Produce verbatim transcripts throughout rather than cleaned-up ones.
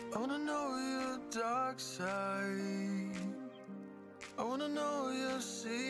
I wanna know your dark side. I wanna know your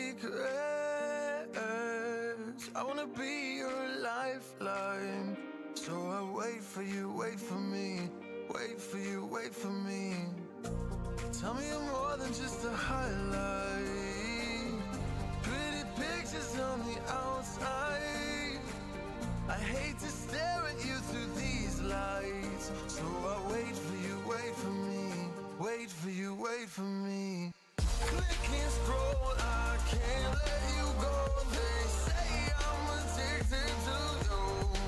secrets. I wanna be your lifeline. So I wait for you, wait for me. Wait for you, wait for me. Tell me you're more than just a highlight. Pretty pictures on the outside. I hate to stare at you through these lights. So I wait for you, wait for me. Wait for you, wait for me. Click and scroll, I can't let you go. They say I'm addicted to you.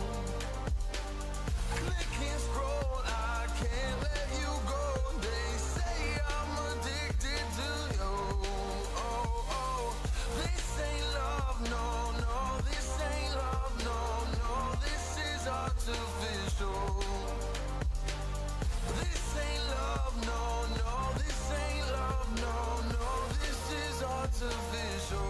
Click and scroll, I can't let you go. They say I'm addicted to you. Oh, oh, this ain't love, no, no. This ain't love, no, no. This is artificial. This ain't love, no, no. This ain't love, no, no. This is artificial.